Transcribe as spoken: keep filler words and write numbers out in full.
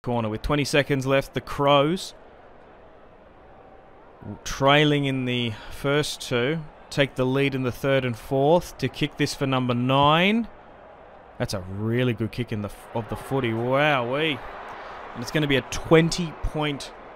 corner. With twenty seconds left, the Crows, trailing in the first two, take the lead in the third and fourth to kick this for number nine. That's a really good kick in the of the footy. Wowee. And it's going to be a twenty point